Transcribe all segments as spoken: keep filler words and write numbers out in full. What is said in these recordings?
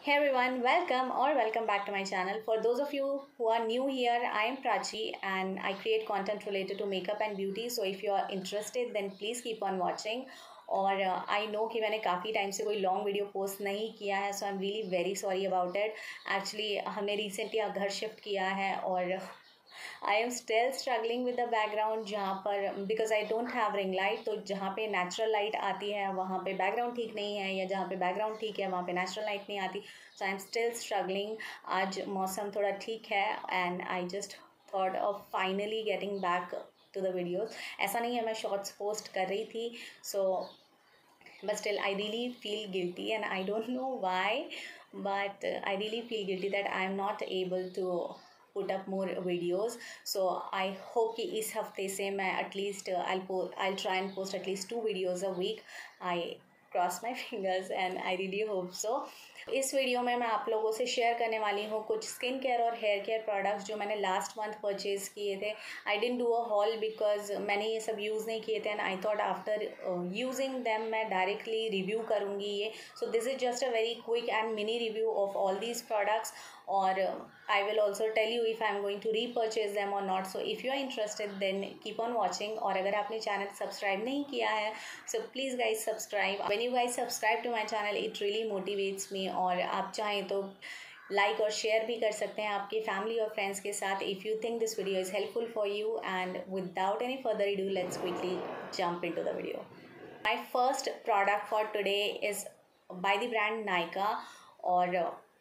Hey everyone, welcome or welcome back to my channel. For those of you who are new here, I am Prachi and I create content related to makeup and beauty. So if you are interested, then please keep on watching. और आई uh, no कि मैंने काफ़ी time से कोई long video post नहीं किया है, so I am really very sorry about it. Actually हमने रिसेंटली घर शिफ्ट किया है और I am still struggling with the background, जहाँ पर because I don't have ring light, तो जहाँ पे नेचुरल लाइट आती है वहाँ पे बैकग्राउंड ठीक नहीं है, या जहाँ पे बैकग्राउंड ठीक है वहाँ पे नेचुरल लाइट नहीं आती. So I am still struggling. आज मौसम थोड़ा ठीक है and I just thought of finally getting back to the videos. ऐसा नहीं है मैं शॉर्ट्स पोस्ट कर रही थी, सो but still I really feel guilty and I don't know why, but uh, I really feel guilty that I am not able to put up more videos. So I hope कि इस हफ्ते से मैं at least uh, I'll po I'll try and post at least two videos a week. I cross my fingers and I really hope so. इस video में मैं आप लोगों से शेयर करने वाली हूँ कुछ स्किन केयर और हेयर केयर प्रोडक्ट्स जो मैंने लास्ट मंथ परचेज़ किए थे. I didn't do a haul because मैंने ये सब यूज़ नहीं किए थे and I thought after using them मैं डायरेक्टली रिव्यू करूँगी ये. So this is just a very quick and mini review of all these products, और I will also tell you if I am going to repurchase them और not. So if you are interested then keep on watching. और अगर आपने channel subscribe नहीं किया है, so please guys subscribe. When you guys subscribe to my channel it really motivates me. और आप चाहें तो लाइक और शेयर भी कर सकते हैं आपके फैमिली और फ्रेंड्स के साथ if you think this video is helpful for you. And without any further ado let's quickly jump into the video. My first product for today is by the brand Nykaa, और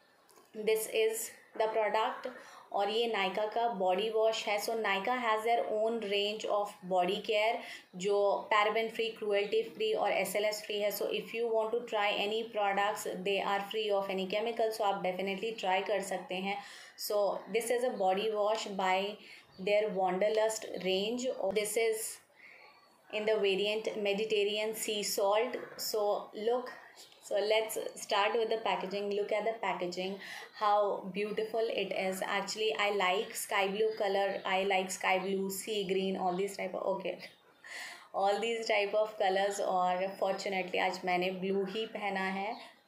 this is the product. और ये नायका का body wash है. So Nykaa has their own range of body care जो paraben free, cruelty free और S L S free है. So if you want to try any products they are free of any chemical, so आप definitely try कर सकते हैं. So this is a body wash by their Wanderlust range. This is in the variant Mediterranean sea salt. So look, so let's start with the packaging. Look at the packaging, how beautiful it is. Actually I like sky blue color, I like sky blue, sea green, all these type of okay all these type of colors. और fortunately आज मैंने blue ही पहना है.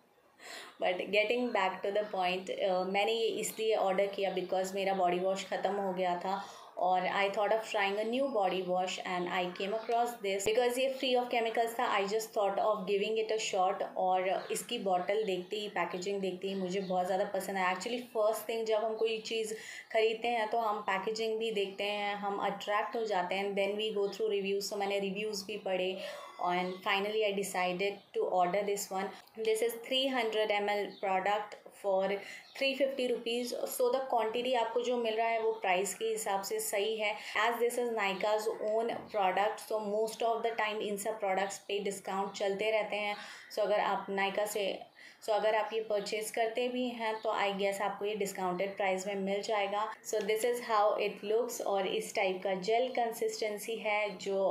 But getting back to the point, मैंने ये इसलिए order किया बिकॉज मेरा बॉडी वॉश ख़त्म हो गया था और I thought of trying a new body wash and I came across this because ये फ्री ऑफ केमिकल्स था. I just thought of giving it a shot. और इसकी बॉटल देखते ही, पैकेजिंग देखते ही मुझे बहुत ज़्यादा पसंद है. एक्चुअली फर्स्ट थिंग जब हम कोई चीज़ खरीदते हैं तो हम पैकेजिंग भी देखते हैं, हम अट्रैक्ट हो जाते हैं, then we go through reviews. तो मैंने रिव्यूज़ भी पढ़े and finally I decided to order this one. This is three hundred milliliters product for three hundred fifty rupees. So the quantity आपको जो मिल रहा है वो प्राइस के हिसाब से सही है. as this is Nyka's own product, so most of the time इन सब प्रोडक्ट्स पे डिस्काउंट चलते रहते हैं. सो so अगर आप नायका से सो so, अगर आप ये परचेज़ करते भी हैं तो आई गेस आपको ये डिस्काउंटेड प्राइस में मिल जाएगा. So this is how it looks. और इस टाइप का जेल कंसिस्टेंसी है जो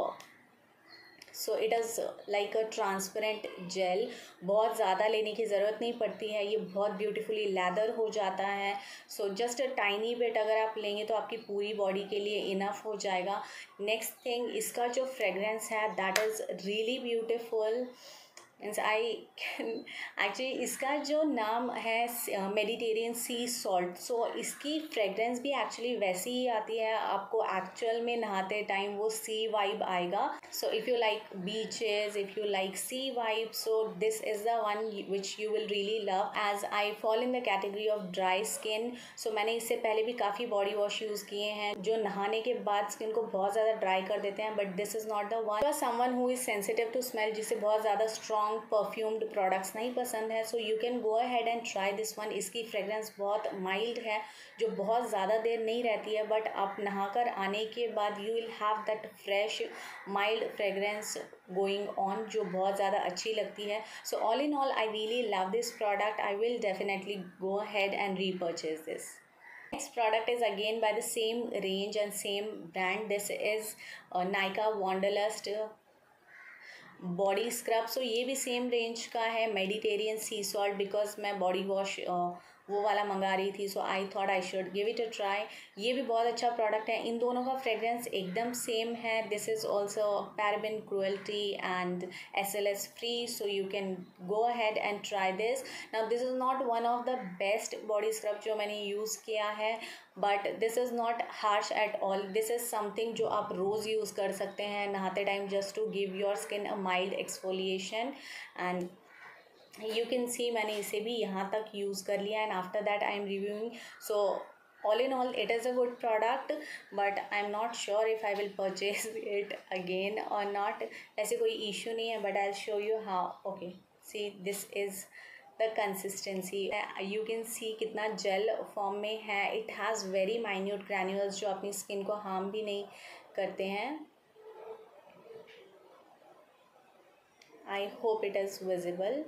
so it is like a transparent gel. बहुत ज़्यादा लेने की ज़रूरत नहीं पड़ती है, ये बहुत ब्यूटीफुली लेदर हो जाता है. So just a tiny bit अगर आप लेंगे तो आपकी पूरी बॉडी के लिए इनफ हो जाएगा. नेक्स्ट थिंग, इसका जो फ्रेगरेंस है that is really beautiful. Means I can actually इसका जो नाम है मेडिटेरियन सी सॉल्ट, सो इसकी फ्रेगरेंस भी एक्चुअली वैसी ही आती है. आपको एक्चुअल में नहाते टाइम वो सी वाइब आएगा. So if you like beaches, if you like sea vibe, so this is the one which you will really love. As I fall in the category of dry skin, so मैंने इससे पहले भी काफ़ी body wash use किए हैं जो नहाने के बाद स्किन को बहुत ज़्यादा ड्राई कर देते हैं. But this is not the one. Someone who is sensitive to smell, जिसे बहुत ज़्यादा स्ट्रॉन्ग परफ्यूम्ड प्रोडक्ट्स नहीं पसंद है, so you can go ahead and try this one. इसकी फ्रेगरेंस बहुत माइल्ड है जो बहुत ज़्यादा देर नहीं रहती है, बट आप नहाकर आने के बाद you will have that fresh mild fragrance going on जो बहुत ज़्यादा अच्छी लगती है. So all in all I really love this product. I will definitely go ahead and repurchase this. Next product is again by the same range and same brand. This is uh, Nykaa Wanderlust body scrub, so ये भी same range का है, Mediterranean sea salt, because मैं body wash वो वाला मंगा रही थी, so I thought I should give it a try. ये भी बहुत अच्छा प्रोडक्ट है, इन दोनों का फ्रेग्रेंस एकदम सेम है। This is also paraben cruelty and S L S free, so you can go ahead and try this. Now this is not one of the best body scrub जो मैंने use किया है, but this is not harsh at all. This is something जो आप रोज़ use कर सकते हैं नहाते time, just to give your skin a mild exfoliation. And you can see मैंने इसे भी यहाँ तक यूज़ कर लिया and after that I am reviewing. So all in all it is a good product, but I am not sure if I will purchase it again और not. ऐसे कोई इशू नहीं है, but I will show you how. Okay, see this is the consistency, you can see कितना gel form में है। It has very minute granules जो अपनी स्किन को हार्म भी नहीं करते हैं। I hope it is visible.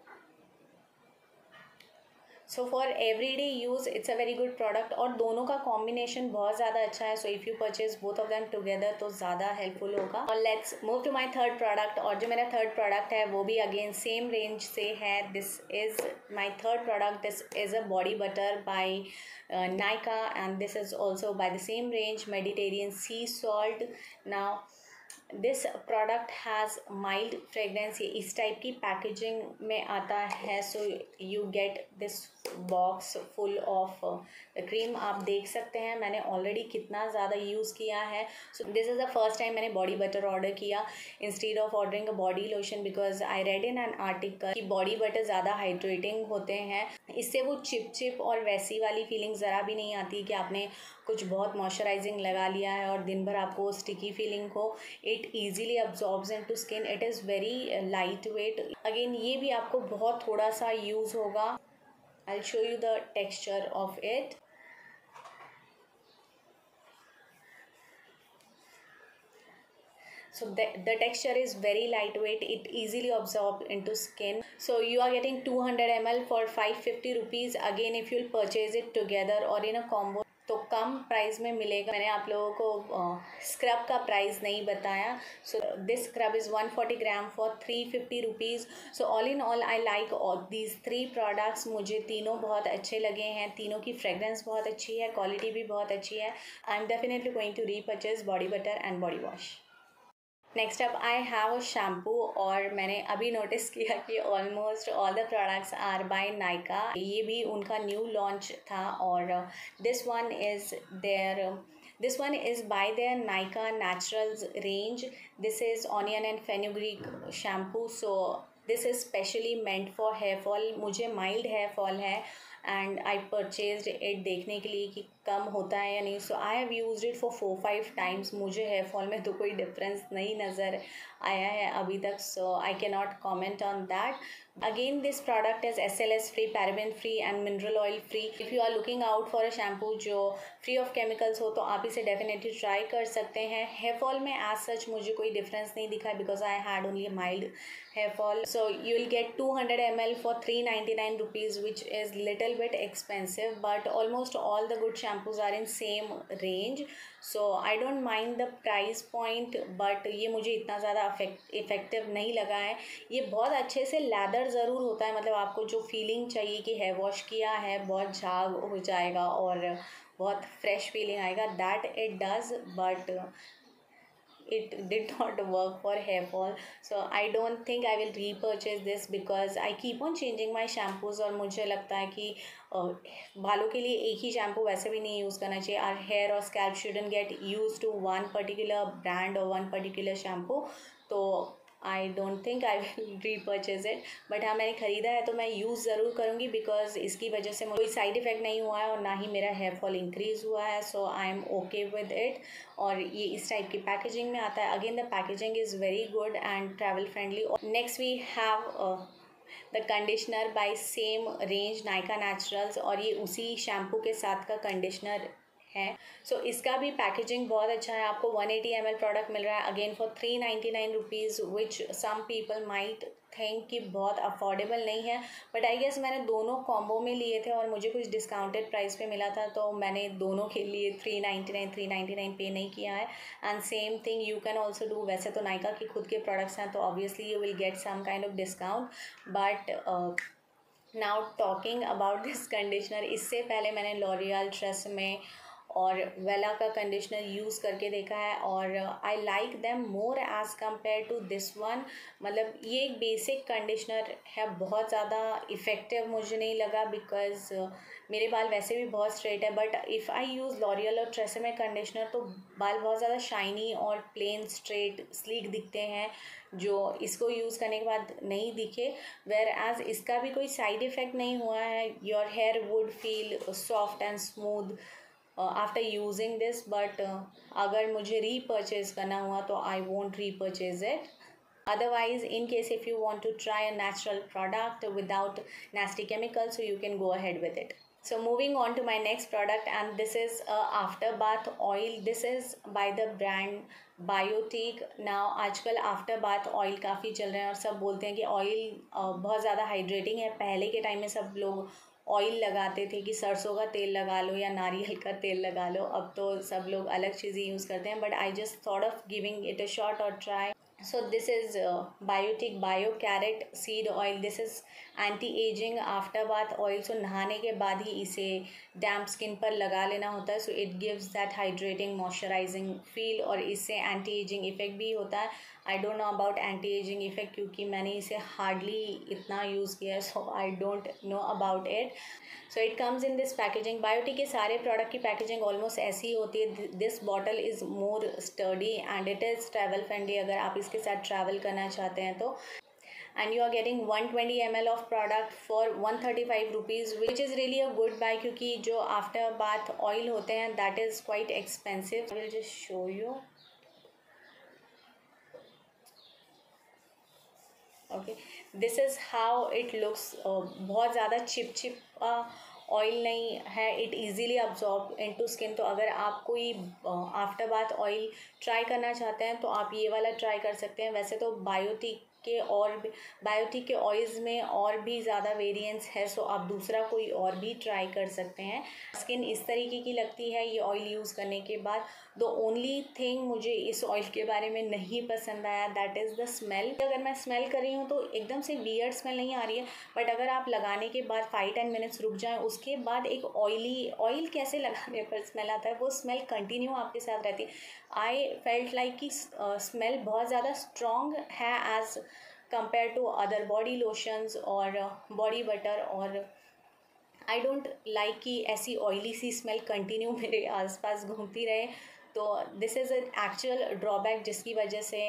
So for every day use it's a very good product, और दोनों का कॉम्बिनेशन बहुत ज़्यादा अच्छा है। So if you purchase both of them together तो ज़्यादा हेल्पफुल होगा। और let's move to my third product, और जो मेरा थर्ड प्रोडक्ट है वो भी अगेन सेम रेंज से है। This is my third product, this is a body butter by Nykaa and this is also by the same range, Mediterranean sea salt. Now this product has mild fragrance, ये इस type की packaging में आता है। So you get this box full of cream. आप देख सकते हैं मैंने ऑलरेडी कितना ज़्यादा यूज़ किया है। So this is the first time मैंने बॉडी बटर ऑर्डर किया instead of ordering a body lotion, because I read in an article कि बॉडी बटर ज़्यादा हाइड्रेटिंग होते हैं, इससे वो चिप चिप और वैसी वाली फीलिंग ज़रा भी नहीं आती कि आपने कुछ बहुत मॉइस्चराइजिंग लगा लिया है और दिन भर आपको स्टिकी फीलिंग हो। It easily absorbs into skin, it is very light weight. Again ये भी आपको बहुत थोड़ा सा यूज़ होगा। I'll show you the texture of it. So the, the texture is very lightweight, it easily absorbs into skin. So you are getting two hundred milliliters for five hundred fifty rupees. Again, if you'll purchase it together or in a combo तो कम price में मिलेगा। मैंने आप लोगों को scrub का price नहीं बताया। So this scrub is one forty gram for three hundred fifty rupees. So all in all I like all these three products. मुझे तीनों बहुत अच्छे लगे हैं, तीनों की फ्रेगरेंस बहुत अच्छी है, क्वालिटी भी बहुत अच्छी है। I am definitely going to repurchase body butter and body wash. Next up I have a shampoo, और मैंने अभी नोटिस किया कि almost all the products are by Nykaa. ये भी उनका न्यू लॉन्च था, और this one is their this one is by their Nykaa naturals range. This is onion and fenugreek shampoo. So this is specially meant for hair fall. मुझे mild hair fall है and I purchased it देखने के लिए कि कम होता है या नहीं। So I have used it for four five times. मुझे हेयर फॉल में तो कोई डिफरेंस नहीं नज़र आया है अभी तक, so I can not comment on that. Again this product is S L S free, paraben free and mineral oil free. If you are looking out for a shampoo जो फ्री ऑफ केमिकल्स हो तो आप इसे definitely try कर सकते हैं। Hair fall में as such मुझे कोई डिफरेंस नहीं दिखा because I had only mild hair fall. So you will get two hundred milliliters for three hundred ninety-nine rupees, which is little bit expensive, but almost all the good shampoos are in same range. So I don't mind the price point, but ये मुझे इतना ज़्यादा effective नहीं लगा है। ये बहुत अच्छे से लैदर ज़रूर होता है, मतलब आपको जो फीलिंग चाहिए कि हेयर वॉश किया है बहुत झाग हो जाएगा और बहुत फ्रेश फीलिंग आएगा, that it does, but it did not work for hair fall. So I don't think I will repurchase this because I keep on changing my shampoos, और मुझे लगता है कि बालों के लिए एक ही शैम्पू वैसे भी नहीं यूज़ करना चाहिए। Our hair or scalp shouldn't get used to one particular brand or one particular shampoo. तो I don't think I will repurchase it, but हाँ मैंने ख़रीदा है तो मैं यूज़ ज़रूर करूँगी बिकॉज इसकी वजह से कोई साइड इफ़ेक्ट नहीं हुआ है और ना ही मेरा हेयर फॉल इंक्रीज़ हुआ है। So I am okay with it, और ये इस टाइप की पैकेजिंग में आता है। Again the packaging is very good and travel friendly. Next we have the conditioner by same range Nykaa naturals, और ये उसी शैम्पू के साथ का कंडीशनर है। सो so, इसका भी पैकेजिंग बहुत अच्छा है। आपको one eighty M L product मिल रहा है again for three ninety nine rupees, which some people might think कि बहुत अफोर्डेबल नहीं है, बट आई गेस मैंने दोनों कॉम्बो में लिए थे और मुझे कुछ डिस्काउंटेड प्राइस पे मिला था, तो मैंने दोनों के लिए three ninety nine three ninety nine pay नहीं किया है। And same thing you can also do. वैसे तो नायका के खुद के प्रोडक्ट्स हैं तो obviously you will get some kind of discount, but now talking about this conditioner, इससे पहले मैंने लॉरियल, ट्रेसेमे और वेला का कंडीशनर यूज़ करके देखा है और I like them more as compare to this one. मतलब ये एक बेसिक कंडीशनर है, बहुत ज़्यादा इफ़ेक्टिव मुझे नहीं लगा बिकॉज मेरे बाल वैसे भी बहुत स्ट्रेट है, but if I use L'Oreal और ट्रेसेमे कंडीशनर तो बाल बहुत ज़्यादा शाइनी और प्लेन स्ट्रेट स्लीक दिखते हैं, जो इसको यूज़ करने के बाद नहीं दिखे। वेयर एज इसका भी कोई साइड इफ़ेक्ट नहीं हुआ है। Your hair would feel soft and smooth after using this, but अगर मुझे रीपर्चेज करना हुआ तो I won't repurchase it. Otherwise, in case if you want to try a natural product without nasty chemicals, so you can go ahead with it. So moving on to my next product, and this is a after bath oil. This is by the brand Biotique. Now आजकल after bath oil काफ़ी चल रहे हैं और सब बोलते हैं कि ऑयल बहुत ज़्यादा हाइड्रेटिंग है। पहले के टाइम में सब लोग ऑयल लगाते थे कि सरसों का तेल लगा लो या नारियल का तेल लगा लो, अब तो सब लोग अलग चीज़ें यूज़ करते हैं, but I just thought of giving it a shot और try. So this is uh, Biotique Bio Carrot Seed Oil. This is anti-aging after bath oil. So नहाने के बाद ही इसे डैम्प स्किन पर लगा लेना होता है। So it gives that hydrating moisturizing feel और इससे anti-aging effect भी होता है। I don't know about anti-aging effect क्योंकि मैंने इसे hardly इतना यूज़ किया है, so I don't know about it. So it comes in this packaging. Biotique के सारे प्रोडक्ट की पैकेजिंग ऑलमोस्ट ऐसी ही होती है। This bottle is more sturdy and it is travel friendly अगर आप इसके साथ ट्रैवल करना चाहते हैं तो। And you are getting one twenty M L of product for one thirty five rupees, which is really a good buy, क्योंकि जो आफ्टर बाथ ऑयल होते हैं that is quite expensive. I will just show you. Okay, this is how it looks. बहुत ज़्यादा चिप chip oil नहीं है, it easily absorb into skin. तो अगर आप कोई आफ्टर बाथ ऑयल ट्राई करना चाहते हैं तो आप ये वाला ट्राई कर सकते हैं। वैसे तो बायोटिक के और बायोटिक के ऑयल्स में और भी ज़्यादा वेरिएंट्स है, सो आप दूसरा कोई और भी ट्राई कर सकते हैं। स्किन इस तरीके की लगती है ये ऑयल यूज़ करने के बाद। द ओनली थिंग मुझे इस ऑयल के बारे में नहीं पसंद आया दैट इज़ द स्मेल। अगर मैं स्मेल कर रही हूँ तो एकदम से वियर्ड स्मेल नहीं आ रही है, बट अगर आप लगाने के बाद फाइव टेन मिनट्स रुक जाएं उसके बाद एक ऑयली ऑयल कैसे लगाने पर स्मेल आता है वो स्मेल कंटिन्यू आपके साथ रहती है। आई फेल्ट लाइक कि स्मेल बहुत ज़्यादा स्ट्रॉन्ग है as compare to other body lotions और बॉडी बटर, और आई डोंट लाइक कि ऐसी ऑयली सी स्मेल कंटिन्यू मेरे आसपास घूमती रहे। तो this is an actual drawback जिसकी वजह से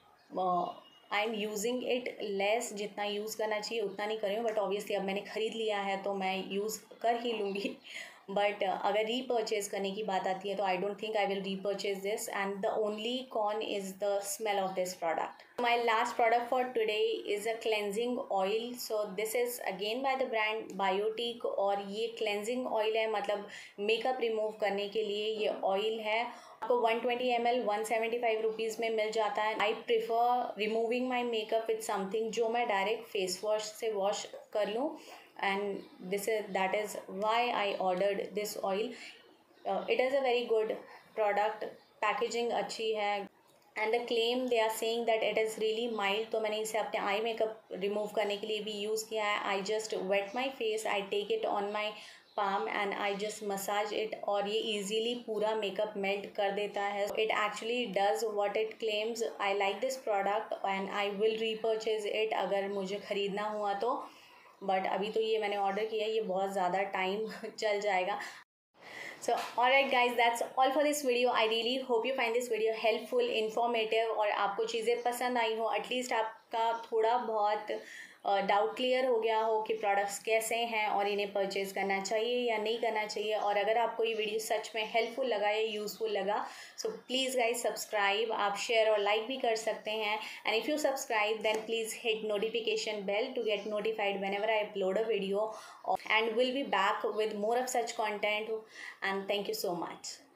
I am using it less. जितना यूज़ करना चाहिए उतना नहीं कर रही हूँ, बट ऑब्वियसली अब मैंने ख़रीद लिया है तो मैं यूज़ कर ही लूँगी। बट अगर रीपर्चेज़ करने की बात आती है तो I don't think I will repurchase this, and the only con is the smell of this product. My last product for today is a cleansing oil. So this is again by the brand Biotique, और ये cleansing oil है, मतलब makeup remove करने के लिए ये oil है। आपको one twenty M L one seventy five rupees में मिल जाता है। I prefer removing my makeup with something जो मैं डायरेक्ट फेस वॉश से वॉश कर लूँ, and this is that is why I ordered this oil. It is a very good product, packaging अच्छी है, and the claim they are saying that it is really mild. तो मैंने इसे अपने eye makeup remove करने के लिए भी यूज़ किया है। I just wet my face, I take it on my palm and I just massage it, और ये इजीली पूरा मेकअप मेल्ट कर देता है। It actually does what it claims. I like this product and I will repurchase it अगर मुझे ख़रीदना हुआ तो, बट अभी तो ये मैंने ऑर्डर किया है, ये बहुत ज़्यादा टाइम चल जाएगा। So alright guys, that's all for this video. I really hope you find this video helpful, informative, और आपको चीज़ें पसंद आई हो, एटलीस्ट आपका थोड़ा बहुत डाउट क्लियर हो गया हो कि प्रोडक्ट्स कैसे हैं और इन्हें परचेज़ करना चाहिए या नहीं करना चाहिए। और अगर आपको ये वीडियो सच में हेल्पफुल लगा या यूज़फुल लगा, सो प्लीज़ गाइज सब्सक्राइब, आप शेयर और लाइक भी कर सकते हैं। And if you subscribe then please hit notification bell to get notified whenever I upload a video, and we'll be back with more of such content. And thank you so much.